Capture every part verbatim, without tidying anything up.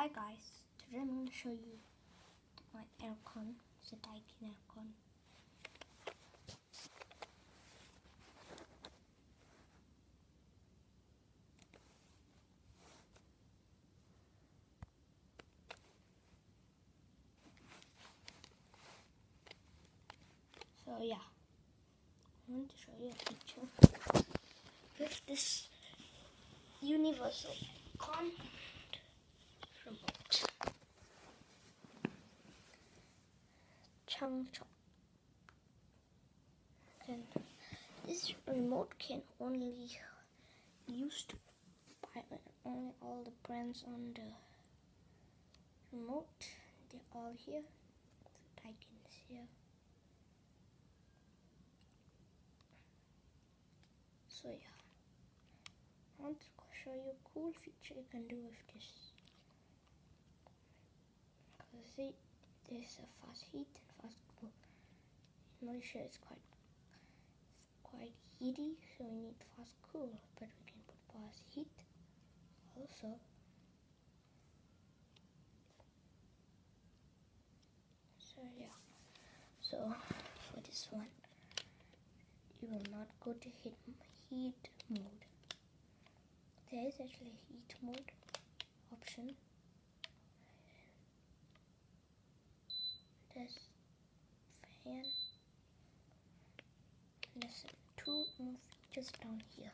Hi guys, today I'm going to show you my aircon. It's a daikin aircon. So yeah, I want to show you a feature with this universal aircon remote. Chung chong. Then this remote can only be used by only all the brands on the remote. They're all here. The daikin is here. So yeah, I want to show you a cool feature you can do with this. Because see, there's a fast heat and fast cool. In Malaysia, it's quite it's quite heaty, so we need fast cool. But we can put fast heat also. So yeah, so for this one, you will not go to heat heat mode. There is actually a heat mode option. There's fan. And there's two more features down here.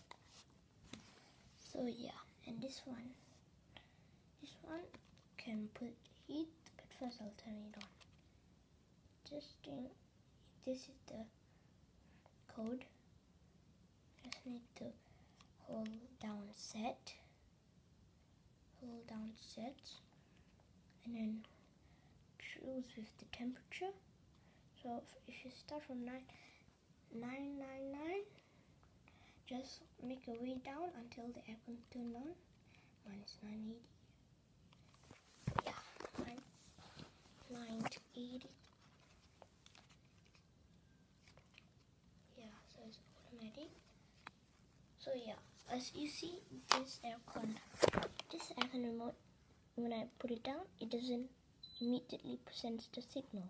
So yeah, and this one, this one can put heat, but first I'll turn it on. Just in, this is the code. Just need to hold down set, hold down set, and then choose with the temperature. So if you start from nine nine nine nine, just make your way down until the aircon turned on. Mine is nine eighty. Yeah, mine's nine eighty. Yeah, so it's automatic. So yeah, as you see, this aircon, this aircon remote, when I put it down, it doesn't immediately presents the signal.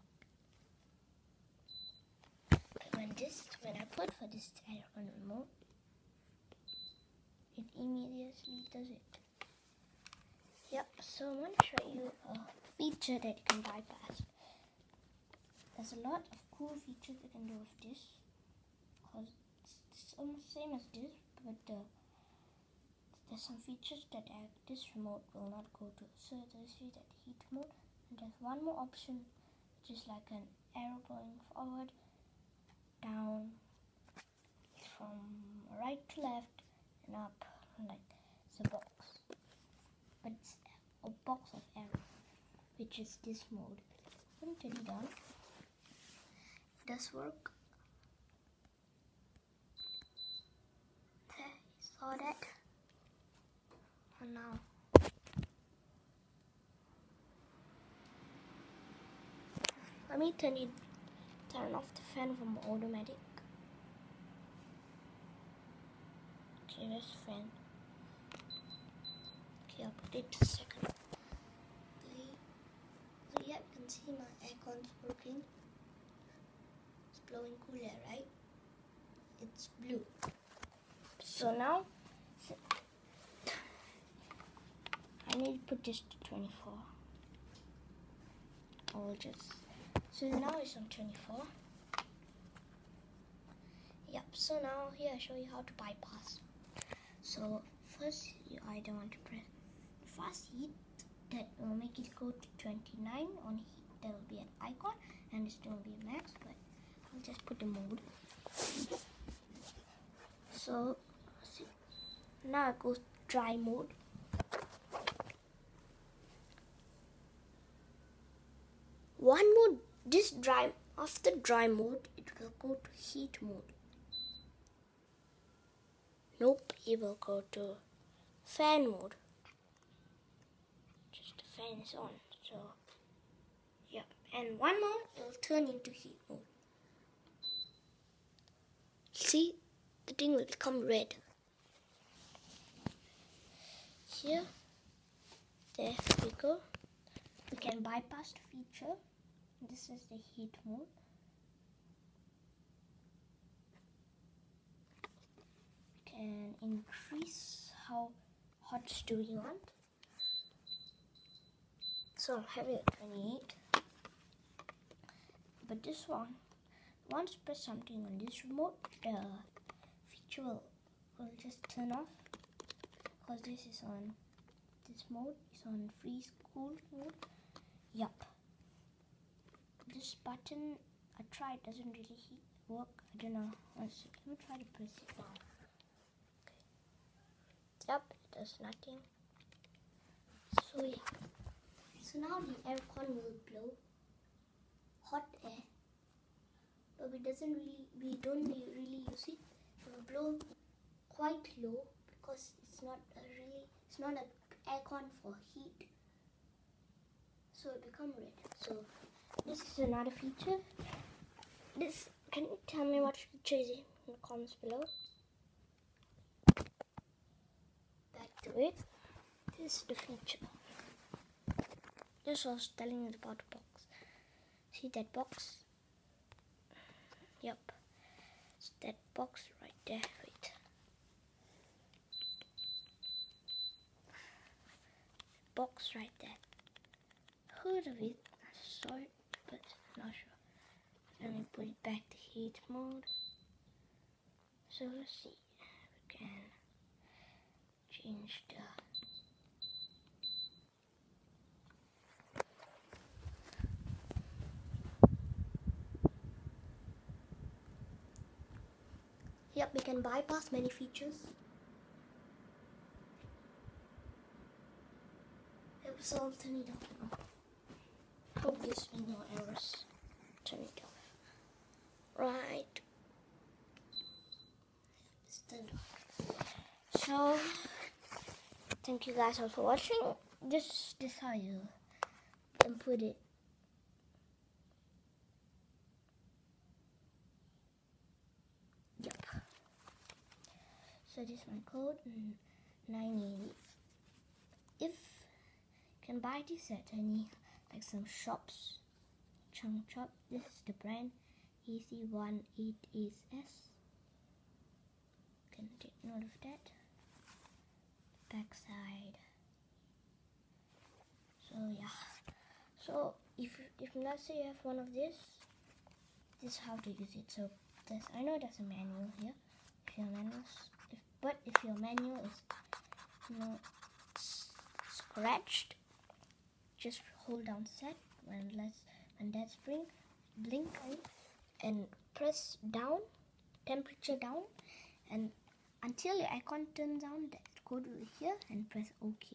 But when this, when I put for this aircon remote, it immediately does it. Yep. So I'm going to show you a feature that you can bypass. There's a lot of cool features you can do with this, because it's almost same as this, but uh, there's some features that uh, this remote will not go to. So there's see that heat mode, and there's one more option, which is like an arrow going forward, down, from right to left, and up, like it's a box. But it's a box of arrows, which is this mode. Let me turn it on. It does work. Okay, you saw that. And now, let me turn it, turn off the fan from automatic. Okay, there's the fan. Okay, I'll put it to second. Okay. So yeah, you can see my aircon's working. It's blowing cool air, right? It's blue. So now, I need to put this to twenty-four. I'll just, so now it's on twenty-four. Yep, so now here I show you how to bypass. So first you either want to press fast heat, that will make it go to twenty-nine. On heat there will be an icon and it's going to be max, but I'll just put the mode. So see, now it goes dry mode. One mode, this dry, after dry mode, it will go to heat mode. Nope, it will go to fan mode. Just the fan is on, so yeah. And one more, it will turn into heat mode. See, the thing will become red. Here, there, it go. We can bypass the feature. This is the heat mode. We can increase how hot do we want. So I'm having it twenty-eight. But this one, once you press something on this remote, the feature will, will just turn off. Because this is on, this mode is on freeze cool mode. Yup. This button, I tried, doesn't really work. I don't know. One second. Let me try to press it now. Okay. Yup, it does nothing. So yeah. So now the aircon will blow hot air, but it doesn't really, we don't really use it. It will blow quite low because it's not a really, it's not an aircon for heat. So it become red. So this is another feature. This, can you tell me what feature is it in the comments below? Back to it. This is the feature. This was telling us about the box. See that box? Yep. It's that box right there. Wait. Box right there. Heard of it. I saw it, but I'm not sure. Let me put it back to heat mode. So let's see. We can change the Yep, we can bypass many features. It was all turn it off. Hope this will no errors. Turn it off. Right. It's turned off. So thank you guys all for watching. This this how you input it. Yep. So this is my code nine eighty. If you can buy this at any like some shops, Chunk Shop. This is the brand E C one eight eight S. Can take note of that. Backside. So yeah. So if if let's say you have one of this, this is how to use it. So this, I know there's a manual here. If your manual, if but if your manual is you know scratched, just hold down set when let's when that spring blink on and press down, temperature down, and until your icon turns on, that go to here and press OK.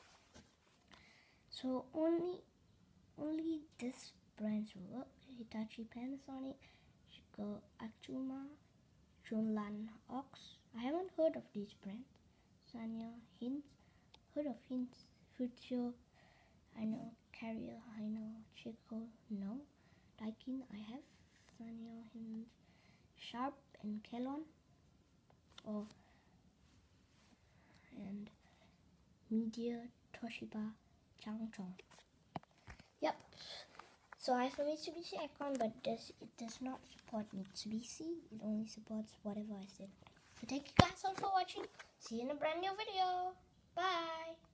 So only only this brands will work. Hitachi, Panasonic, Shiko, Achuma, Chunlan, Ox. I haven't heard of these brands. Sanyo, Hints, heard of Hints, Fujio, I know. Carrier, I know. Chico, no. Daikin, I have. Sanyo, Hints, Sharp, and Kelon. Oh, and Media, Toshiba, Changchong. Yep. So I have a Mitsubishi icon, but does it does not support Mitsubishi. It only supports whatever I said. So thank you guys all for watching. See you in a brand new video. Bye.